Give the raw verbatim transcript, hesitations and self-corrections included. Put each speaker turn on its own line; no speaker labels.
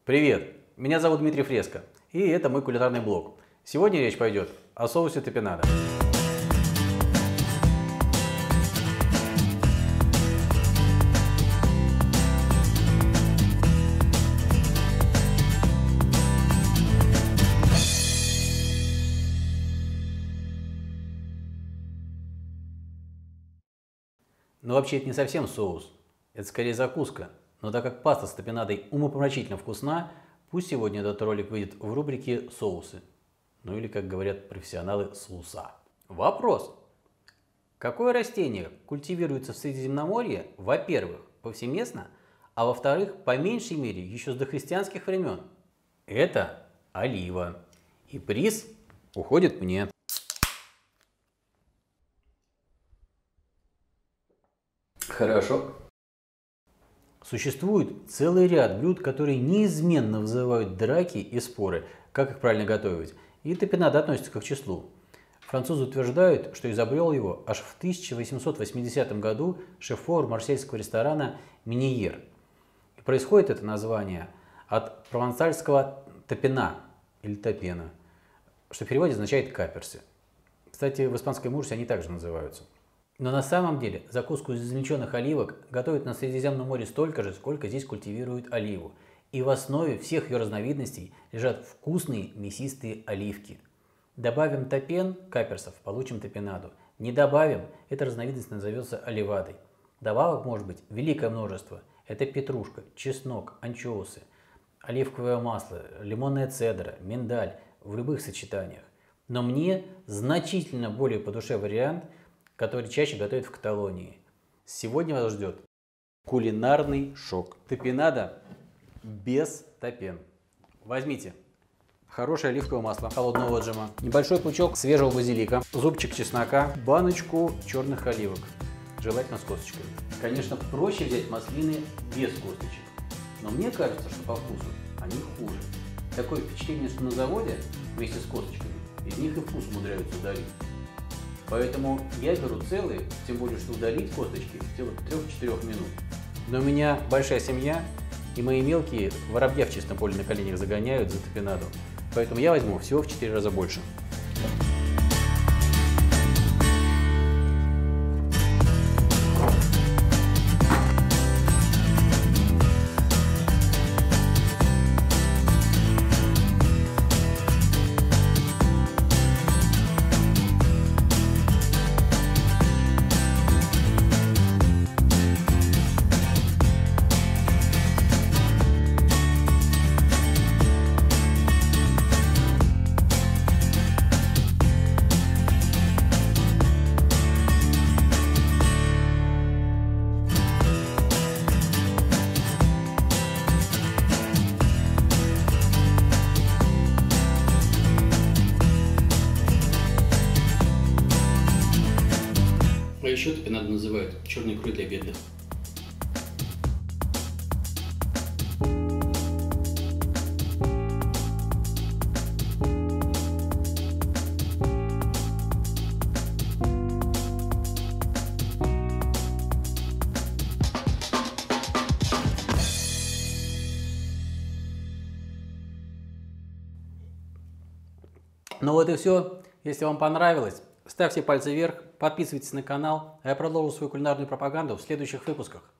Привет! Меня зовут Дмитрий Фреско, и это мой кулинарный блог. Сегодня речь пойдет о соусе топинадо. Но вообще это не совсем соус, это скорее закуска. Но так как паста с топинадой умопомрачительно вкусна, пусть сегодня этот ролик выйдет в рубрике «Соусы». Ну или, как говорят профессионалы, соуса. Вопрос. Какое растение культивируется в Средиземноморье, во-первых, повсеместно, а во-вторых, по меньшей мере, еще с дохристианских времен? Это олива. И приз уходит мне. Хорошо. Существует целый ряд блюд, которые неизменно вызывают драки и споры, как их правильно готовить, и топинада относится к их числу. Французы утверждают, что изобрел его аж в тысяча восемьсот восьмидесятом году шеф-повар марсельского ресторана Меньер. И происходит это название от провансальского топина или топена, что в переводе означает каперсы. Кстати, в испанской мурсе они также называются. Но на самом деле закуску из измельченных оливок готовят на Средиземном море столько же, сколько здесь культивируют оливу. И в основе всех ее разновидностей лежат вкусные мясистые оливки. Добавим топен, каперсов, получим топинаду. Не добавим, эта разновидность назовется оливадой. Добавок может быть великое множество. Это петрушка, чеснок, анчоусы, оливковое масло, лимонная цедра, миндаль в любых сочетаниях. Но мне значительно более по душе вариант, который чаще готовят в Каталонии. Сегодня вас ждет кулинарный шок. Топинада без топен. Возьмите хорошее оливковое масло холодного отжима, небольшой пучок свежего базилика, зубчик чеснока, баночку черных оливок, желательно с косточками. Конечно, проще взять маслины без косточек, но мне кажется, что по вкусу они хуже. Такое впечатление, что на заводе вместе с косточками из них и вкус умудряются удалить. Поэтому я беру целые, тем более, что удалить косточки дело трех-четырех минут. Но у меня большая семья, и мои мелкие воробья в чистом поле на коленях загоняют за топинаду. Поэтому я возьму всего в четыре раза больше. А еще топинаду называют черной икрой для бедных. Ну вот и все. Если вам понравилось, ставьте пальцы вверх, подписывайтесь на канал, а я продолжу свою кулинарную пропаганду в следующих выпусках.